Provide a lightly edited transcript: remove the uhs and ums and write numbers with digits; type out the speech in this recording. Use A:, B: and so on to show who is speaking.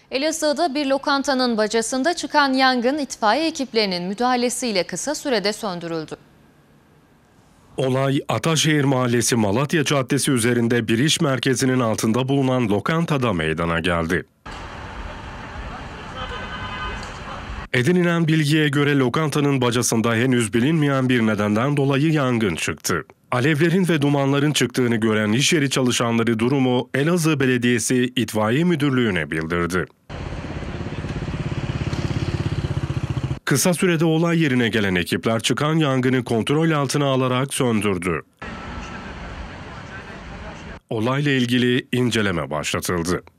A: Elazığ'da bir lokantanın bacasında çıkan yangın itfaiye ekiplerinin müdahalesiyle kısa sürede söndürüldü.
B: Olay Ataşehir Mahallesi Malatya Caddesi üzerinde bir iş merkezinin altında bulunan lokantada meydana geldi. Edinilen bilgiye göre lokantanın bacasında henüz bilinmeyen bir nedenden dolayı yangın çıktı. Alevlerin ve dumanların çıktığını gören iş yeri çalışanları durumu Elazığ Belediyesi İtfaiye Müdürlüğü'ne bildirdi. Kısa sürede olay yerine gelen ekipler çıkan yangını kontrol altına alarak söndürdü. Olayla ilgili inceleme başlatıldı.